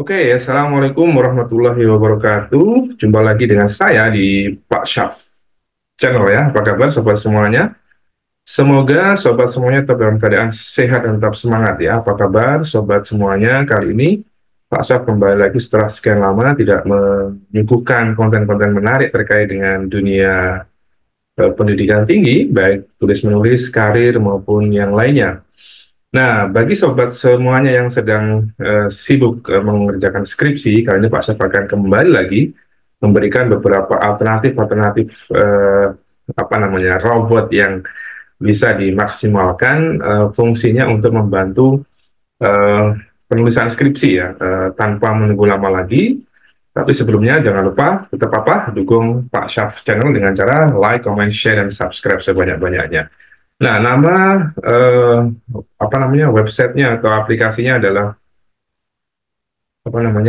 Oke, Assalamualaikum warahmatullahi wabarakatuh. Jumpa lagi dengan saya di Pak Syaf channel ya. Apa kabar sobat semuanya? Semoga sobat semuanya tetap dalam keadaan sehat dan tetap semangat ya. Apa kabar sobat semuanya? Kali ini Pak Syaf kembali lagi setelah sekian lama tidak menyuguhkan konten-konten menarik terkait dengan dunia pendidikan tinggi, baik tulis menulis, karir maupun yang lainnya. Nah, bagi sobat semuanya yang sedang sibuk mengerjakan skripsi, kali ini Pak Syaf akan kembali lagi memberikan beberapa alternatif-alternatif apa namanya robot yang bisa dimaksimalkan fungsinya untuk membantu eh, penulisan skripsi ya tanpa menunggu lama lagi. Tapi sebelumnya jangan lupa tetap apa dukung Pak Syaf channel dengan cara like, comment, share, dan subscribe sebanyak-banyaknya. Nah, nama eh, apa namanya websitenya atau aplikasinya adalah apa namanya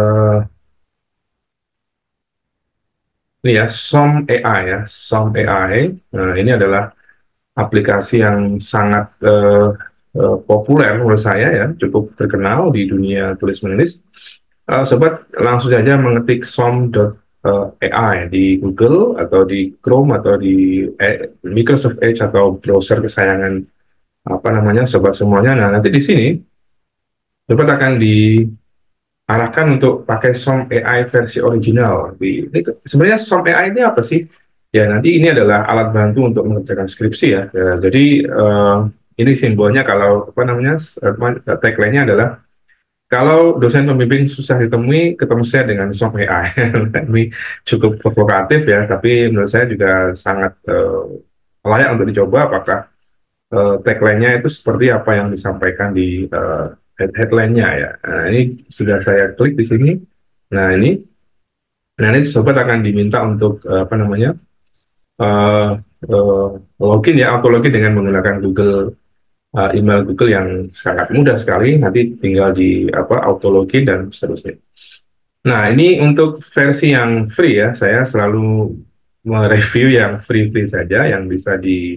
ini ya Som AI ya Som AI. Nah, ini adalah aplikasi yang sangat populer menurut saya ya, cukup terkenal di dunia tulis menulis. Sobat langsung saja mengetik som.ai di Google atau di Chrome atau di Microsoft Edge atau browser kesayangan apa namanya sobat semuanya. Nah, nanti di sini sobat akan diarahkan untuk pakai Som AI versi original. Sebenarnya Som AI ini apa sih? Ya, nanti ini adalah alat bantu untuk mengerjakan skripsi ya. Jadi ini simbolnya kalau apa namanya tagline-nya adalah kalau dosen pembimbing susah ditemui, ketemu saya dengan Som AI. Ini cukup provokatif ya, tapi menurut saya juga sangat layak untuk dicoba. Apakah tagline-nya itu seperti apa yang disampaikan di headline-nya ya. Nah, ini sudah saya klik di sini. Nah, ini sobat akan diminta untuk apa namanya uh, uh, login ya, auto login dengan menggunakan email Google yang sangat mudah sekali. Nanti tinggal di apa auto login dan seterusnya. Nah, ini untuk versi yang free ya. Saya selalu mereview yang free-free saja, yang bisa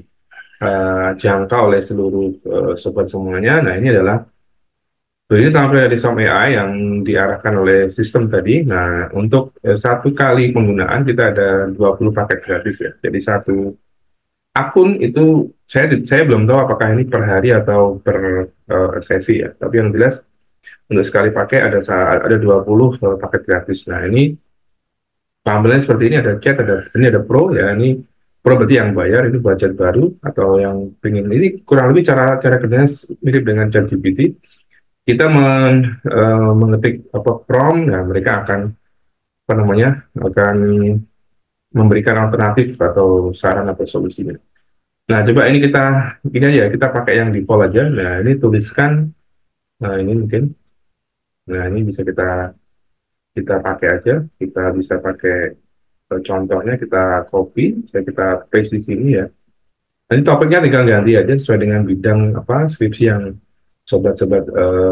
dijangkau oleh seluruh sobat semuanya. Nah, ini adalah ini tampil dari Som AI yang diarahkan oleh sistem tadi. Nah, untuk satu kali penggunaan kita ada 20 paket gratis ya. Jadi satu akun itu saya belum tahu apakah ini per hari atau per sesi ya. Tapi yang jelas untuk sekali pakai ada 20 paket gratis. Nah, ini tampilannya seperti ini, ada chat, ini ada pro ya. Ini pro berarti yang bayar, ini budget baru atau yang pengen ini kurang lebih cara cara kerjanya mirip dengan ChatGPT. Kita mengetik apa prompt, nah mereka akan apa namanya akan memberikan alternatif atau saran atau solusinya. Nah, coba ini aja kita pakai yang default aja. Nah, ini tuliskan, nah ini mungkin, nah ini bisa kita kita pakai aja. Kita bisa pakai contohnya kita copy, bisa kita paste di sini ya. Nanti topiknya tinggal ganti aja sesuai dengan bidang apa skripsi yang sobat-sobat.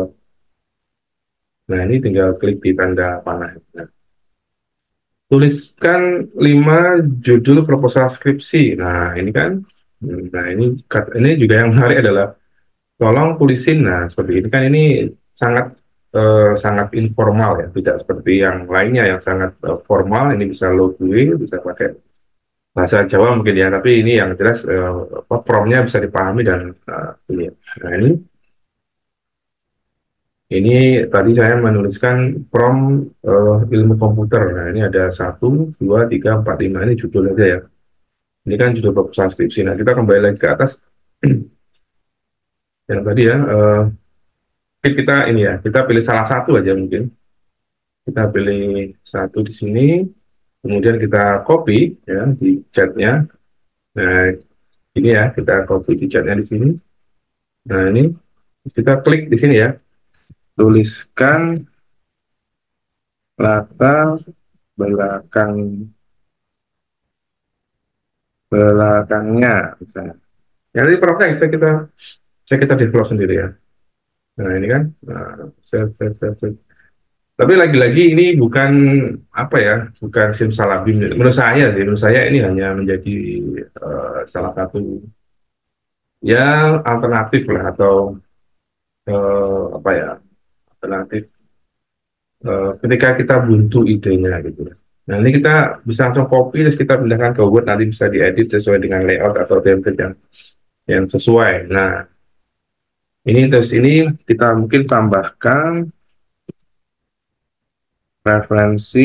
Nah, ini tinggal klik di tanda panah. Nah, tuliskan 5 judul proposal skripsi. Nah, ini kan, nah ini juga yang menarik adalah tolong tulisin. Nah, seperti ini kan ini sangat sangat informal ya, tidak seperti yang lainnya yang sangat formal. Ini bisa lo gue, bisa pakai bahasa Jawa mungkin ya, tapi ini yang jelas apa, promnya bisa dipahami dan ini. Ya. Nah, ini tadi saya menuliskan prom ilmu komputer. Nah, ini ada 1, 2, 3, 4, 5. Ini judul aja ya. Ini kan judul proposal skripsi. Nah, kita kembali lagi ke atas. Yang tadi ya, kita ini ya, kita pilih salah satu aja mungkin. Kita pilih satu di sini, kemudian kita copy ya di chatnya. Nah, ini ya, kita copy di chatnya di sini. Nah, ini kita klik di sini ya, tuliskan latar belakang belakangnya misalnya. Ya, ini prosesnya bisa kita develop sendiri ya. Nah, ini kan, nah, tapi lagi-lagi ini bukan apa ya, bukan simsalabim. Menurut saya ini hanya menjadi salah satu ya alternatif lah atau apa ya alternatif ketika kita buntu idenya gitu. Nah ini kita bisa langsung copy terus kita pindahkan ke Word, nanti bisa diedit sesuai dengan layout atau template yang sesuai. Nah ini terus ini kita mungkin tambahkan referensi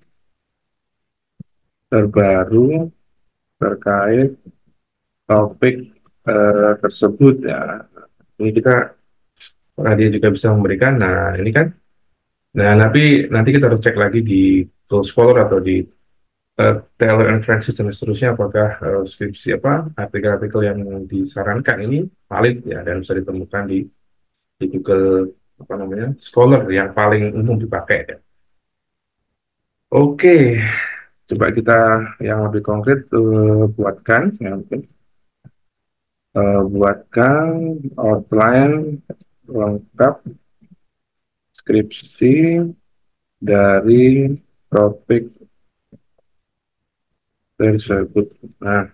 terbaru terkait topik tersebut ya. Ini kita dia juga bisa memberikan. Nah ini kan. Nah nanti kita harus cek lagi di Tools Scholar atau di Taylor and Francis dan seterusnya, apakah skripsi apa artikel-artikel yang disarankan ini valid ya dan bisa ditemukan di Google apa namanya Scholar yang paling umum dipakai ya. Oke, coba kita yang lebih konkret buatkan ya mungkin buatkan outline lengkap skripsi dari topik tersebut. Nah,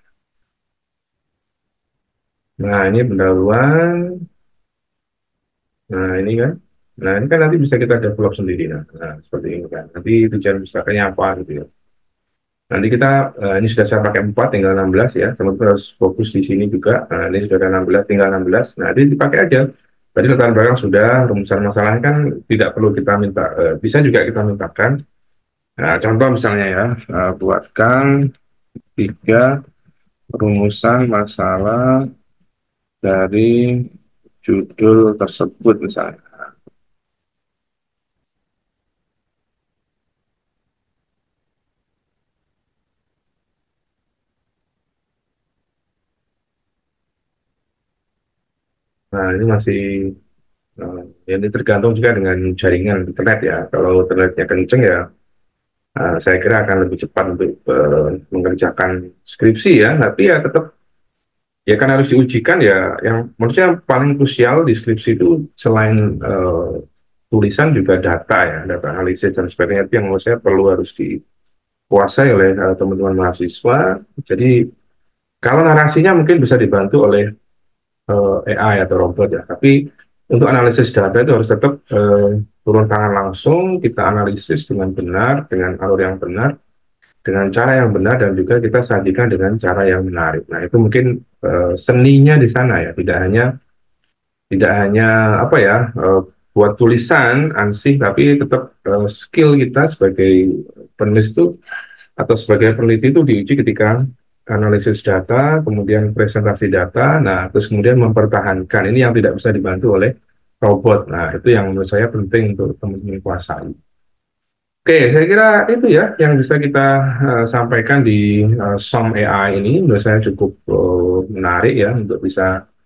nah ini pendahuluan. Nah, ini kan. Nah, ini kan nanti bisa kita develop sendiri. Nah, seperti ini kan. Nanti tujuan besarnya apa gitu ya. Nanti kita, ini sudah saya pakai 4, tinggal 16 ya. Teman-teman harus fokus di sini juga. Nah, ini sudah ada 16, tinggal 16. Nah, nanti dipakai aja. Tadi latar belakang sudah, rumusan masalahnya kan tidak perlu kita minta, bisa juga kita mintakan. Nah, contoh misalnya ya, buatkan 3 rumusan masalah dari judul tersebut misalnya. Nah, ini masih ya ini tergantung juga dengan jaringan internet ya. Kalau internetnya kenceng ya, saya kira akan lebih cepat untuk mengerjakan skripsi ya. Tapi ya tetap ya kan harus diujikan ya. Yang maksudnya paling krusial di skripsi itu selain tulisan juga data ya, data analisis dan sebagainya itu yang menurut saya perlu harus dikuasai oleh teman-teman mahasiswa. Jadi kalau narasinya mungkin bisa dibantu oleh AI atau robot ya. Tapi untuk analisis data itu harus tetap turun tangan langsung, kita analisis dengan benar, dengan alur yang benar, dengan cara yang benar, dan juga kita sajikan dengan cara yang menarik. Nah itu mungkin seninya di sana ya, tidak hanya apa ya buat tulisan ansih, tapi tetap skill kita sebagai penulis itu atau sebagai peneliti itu diuji ketika analisis data, kemudian presentasi data, nah terus kemudian mempertahankan. Ini yang tidak bisa dibantu oleh robot. Nah itu yang menurut saya penting untuk teman-teman kuasai. Oke, saya kira itu ya yang bisa kita sampaikan di SOM AI ini. Menurut saya cukup menarik ya untuk bisa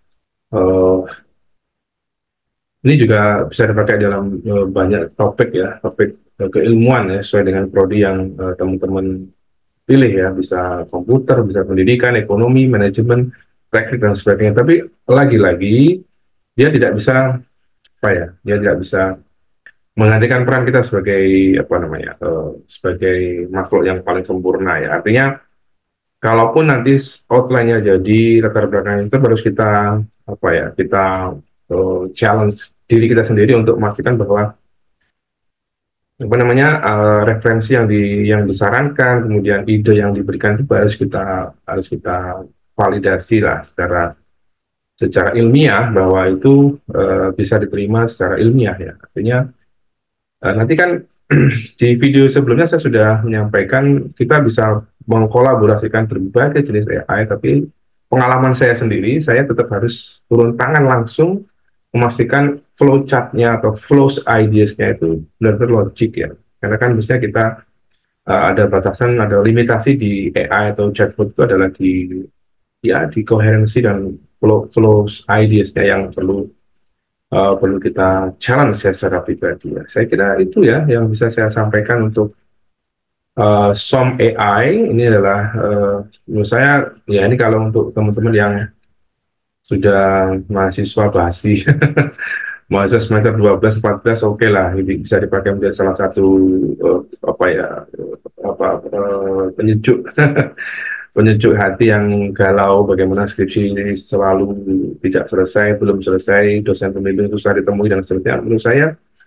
ini juga bisa dipakai dalam banyak topik ya, topik keilmuan ya, sesuai dengan prodi yang teman-teman pilih ya, bisa komputer, bisa pendidikan, ekonomi, manajemen, teknik dan sebagainya. Tapi lagi-lagi dia tidak bisa apa ya, dia tidak bisa menggantikan peran kita sebagai apa namanya, sebagai makhluk yang paling sempurna ya. Artinya kalaupun nanti outline-nya jadi latar belakang itu harus kita apa ya, kita challenge diri kita sendiri untuk memastikan bahwa apa namanya referensi yang disarankan, kemudian ide yang diberikan itu harus kita validasi lah secara ilmiah bahwa itu bisa diterima secara ilmiah ya. Artinya nanti kan di video sebelumnya saya sudah menyampaikan kita bisa mengkolaborasikan berbagai jenis AI, tapi pengalaman saya sendiri, saya tetap harus turun tangan langsung memastikan flow chart-nya atau flow ideas-nya itu benar-benar logik ya. Karena kan biasanya kita ada batasan, ada limitasi di AI atau chatbot itu adalah di koherensi dan flow ideas-nya yang perlu kita challenge ya secara pribadi ya. Saya kira itu ya yang bisa saya sampaikan untuk SOM AI. Ini adalah menurut saya ya ini kalau untuk teman-teman yang sudah mahasiswa basi mahasiswa semester 12 14 oke lah, ini bisa dipakai menjadi salah satu apa ya penyejuk penyejuk hati yang galau bagaimana skripsi ini selalu tidak selesai, belum selesai, dosen pembimbing susah ditemui dan seterusnya. Menurut saya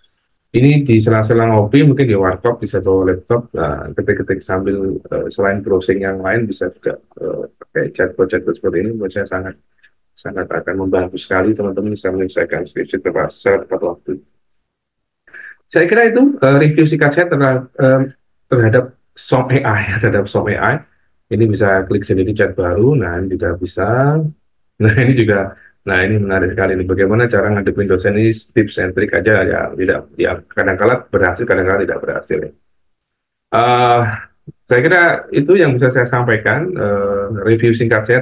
Ini di sela-sela ngopi, mungkin di warkop bisa bawa laptop, ketik-ketik sambil selain browsing yang lain bisa juga pakai chatbot-chatbot seperti ini. Menurut saya sangat sangat akan membantu sekali teman-teman bisa menyelesaikan skripsi secara tepat waktu. Saya kira itu review singkat saya terhadap SOM AI, terhadap SOM AI. Ini bisa klik sendiri chat baru, nah ini juga bisa. Nah ini juga, nah ini menarik sekali nih. Bagaimana cara ngadepin dosen ini tips and trick aja ya, tidak, ya kadang-kala berhasil, kadang-kala tidak berhasil. Eh, saya kira itu yang bisa saya sampaikan, review singkat saya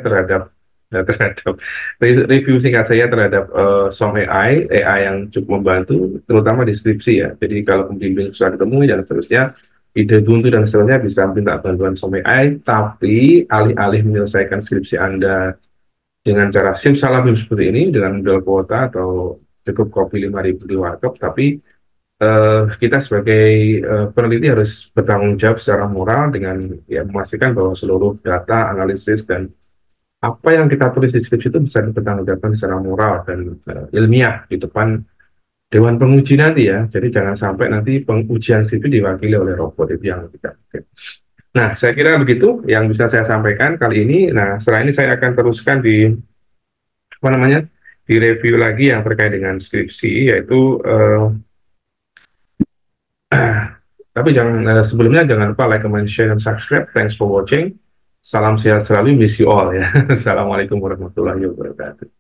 review singkat saya terhadap Song AI yang cukup membantu, terutama di skripsi ya. Jadi kalau pembimbing susah ketemu dan seterusnya, ide buntu dan seterusnya bisa minta bantuan Song AI, tapi alih-alih menyelesaikan skripsi Anda dengan cara simsalabim seperti ini, dengan model kuota atau cukup copy 5.000 di warkop, tapi kita sebagai peneliti harus bertanggung jawab secara moral dengan ya memastikan bahwa seluruh data, analisis, dan apa yang kita tulis di skripsi itu bisa dipertanggungjawabkan secara moral dan ilmiah di depan dewan penguji nanti ya. Jadi jangan sampai nanti pengujian skripsi diwakili oleh robot, itu yang tidak mungkin. Nah, saya kira begitu yang bisa saya sampaikan kali ini. Nah, setelah ini saya akan teruskan di apa namanya, di review lagi yang terkait dengan skripsi, yaitu tapi jangan sebelumnya jangan lupa like, comment, share, dan subscribe. Thanks for watching. Salam sehat selalu, miss you all ya. Assalamualaikum warahmatullahi wabarakatuh.